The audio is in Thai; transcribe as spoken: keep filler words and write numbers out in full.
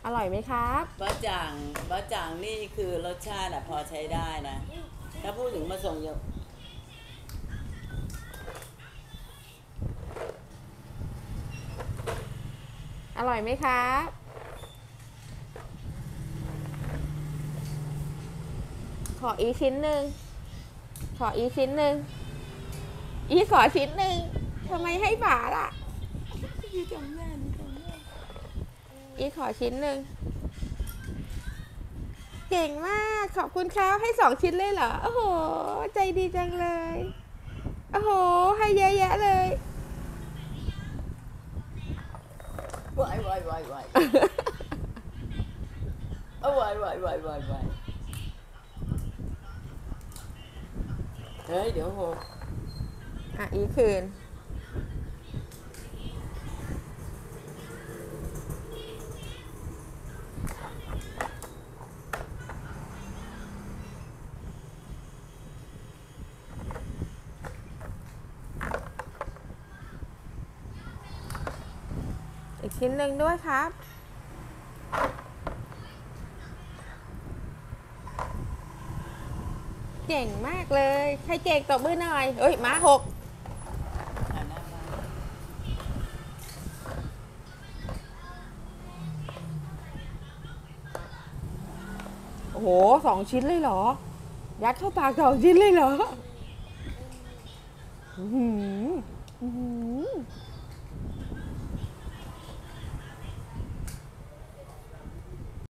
ร่อยไหมครับบะจ่างบะจ่างนี่คือรสชาติอะพอใช้ได้นะถ้าพูดถึงมาส่งเยอะอร่อยไหมครับ ขออีกชิ้นหนึ่งขออีกชิ้นหนึ่งอีขอชิ้นหนึ่งทำไมให้ฝาล่ะนี่จำแม่นี่จำแม่อีขอชิ้นหนึ่งเก่งมากขอบคุณครับให้สองชิ้นเลยเหรอโอ้โหใจดีจังเลยโอ้โหให้เยอะแยะเลยวายวายวายวายเอาวายวายวายวายวายเฮ้ยเดี๋ยวโหอ่ะอีคืนอีกชิ้นหนึ่งด้วยครับ เก่งมากเลยใครเก่งตบมือหน่อยเอ้ยม้าหกหันหน้ามาโอ้โหสองชิ้นเลยเหรอ ยัดเข้าปากสองชิ้นเลยเหรอ อือหืออื้อหือ